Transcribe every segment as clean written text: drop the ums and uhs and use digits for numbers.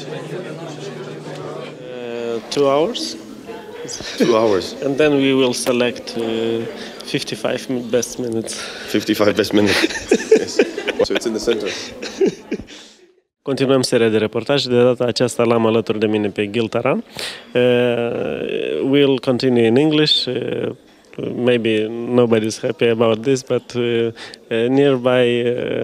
2 hours. 2 hours. And then we will select 55 best minutes. 55 best minutes. Yes. So it's in the center. Continuăm seria de reportaje, de data aceasta l-am alături de mine pe Gil Taran. We'll continue in English. Maybe nobody's happy about this, but nearby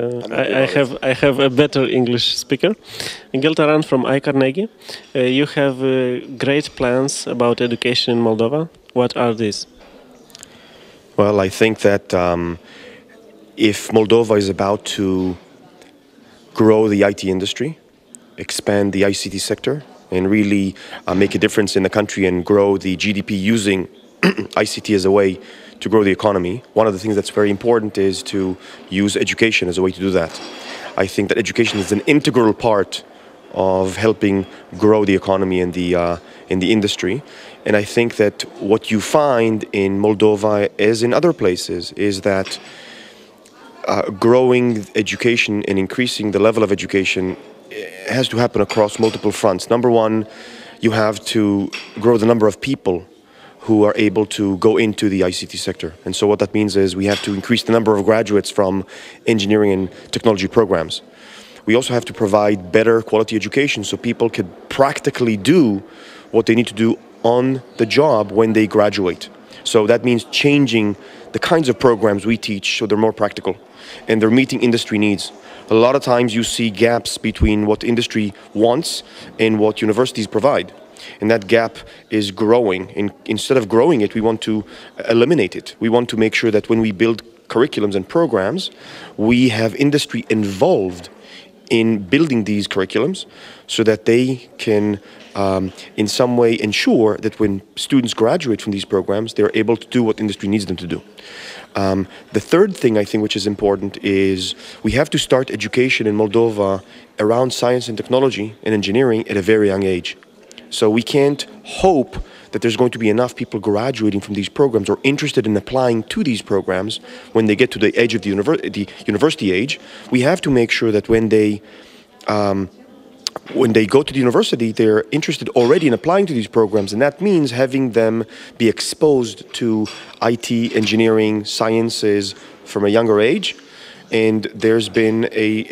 I have a better English speaker. Gil Taran from iCarnegie. You have great plans about education in Moldova. What are these? Well, I think that if Moldova is about to grow the IT industry, expand the ICT sector, and really make a difference in the country and grow the GDP using ICT as a way to grow the economy, one of the things that's very important is to use education as a way to do that. I think that education is an integral part of helping grow the economy and in the industry. And I think that what you find in Moldova, as in other places, is that growing education and increasing the level of education has to happen across multiple fronts. Number one, you have to grow the number of people who are able to go into the ICT sector. And so what that means is we have to increase the number of graduates from engineering and technology programs. We also have to provide better quality education so people can practically do what they need to do on the job when they graduate. So that means changing the kinds of programs we teach so they're more practical and they're meeting industry needs. A lot of times you see gaps between what industry wants and what universities provide. And that gap is growing. And instead of growing it, we want to eliminate it. We want to make sure that when we build curriculums and programs, we have industry involved in building these curriculums so that they can in some way ensure that when students graduate from these programs, they're able to do what industry needs them to do. The third thing I think which is important is we have to start education in Moldova around science and technology and engineering at a very young age. So we can't hope that there's going to be enough people graduating from these programs or interested in applying to these programs when they get to the age of the university age. We have to make sure that when they go to the university, they're interested already in applying to these programs, and that means having them be exposed to IT, engineering, sciences from a younger age. And there's been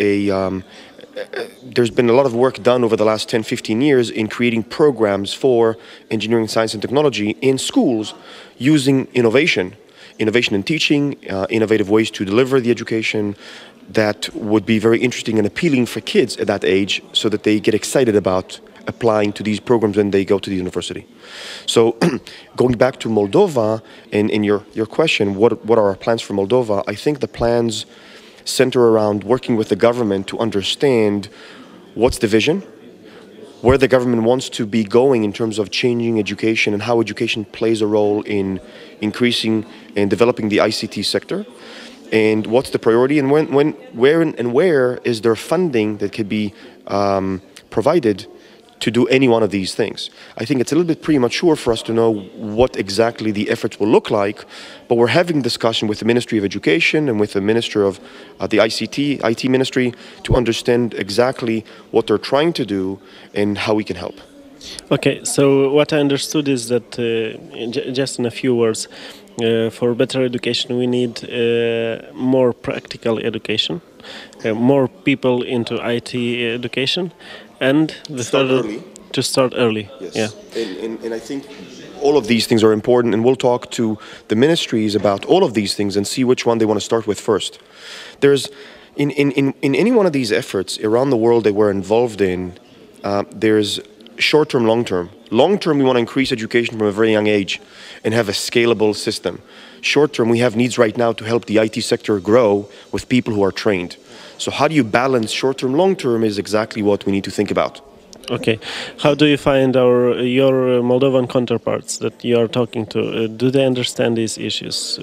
a lot of work done over the last 10-15 years in creating programs for engineering, science and technology in schools using innovation in teaching, innovative ways to deliver the education that would be very interesting and appealing for kids at that age so that they get excited about applying to these programs when they go to the university. So going back to Moldova and in your question, what are our plans for Moldova? I think the plans center around working with the government to understand what's the vision, where the government wants to be going in terms of changing education and how education plays a role in increasing and developing the ICT sector, and what's the priority, and where is there funding that could be provided to do any one of these things. I think it's a little bit premature for us to know what exactly the efforts will look like, but we're having a discussion with the Ministry of Education and with the Minister of the IT Ministry to understand exactly what they're trying to do and how we can help. Okay, so what I understood is that, just in a few words, for better education we need more practical education, more people into IT education, and the third, to start early. Yes. Yeah. And I think all of these things are important, and we'll talk to the ministries about all of these things and see which one they want to start with first. There's in any one of these efforts around the world that we're involved in, there's short-term, long-term. Long-term, we want to increase education from a very young age and have a scalable system. Short-term, we have needs right now to help the IT sector grow with people who are trained. So how do you balance short-term, long-term is exactly what we need to think about. Okay. How do you find your Moldovan counterparts that you are talking to? Do they understand these issues?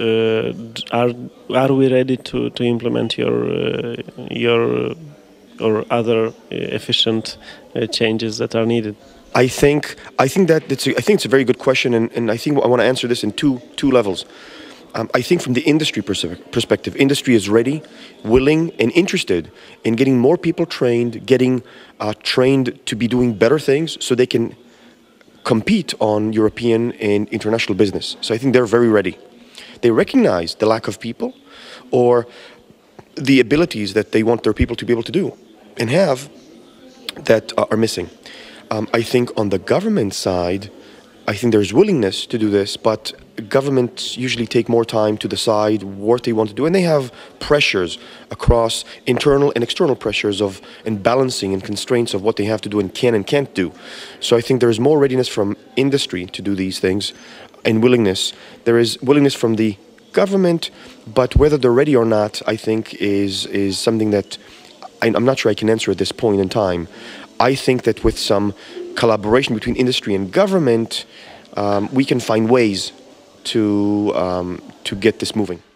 Are we ready to implement your or other efficient changes that are needed? I think it's a very good question, and I think I want to answer this in two levels. I think from the industry perspective, industry is ready, willing, and interested in getting more people trained, getting trained to be doing better things so they can compete on European and international business. So I think they're very ready. They recognize the lack of people or the abilities that they want their people to be able to do and have that are missing. I think on the government side, I think there's willingness to do this, but governments usually take more time to decide what they want to do, and they have pressures across internal and external pressures of and balancing and constraints of what they have to do and can and can't do. So I think there is more readiness from industry to do these things and willingness. There is willingness from the government, but whether they're ready or not, I think is something that I'm not sure I can answer at this point in time. I think that with some collaboration between industry and government, we can find ways to get this moving.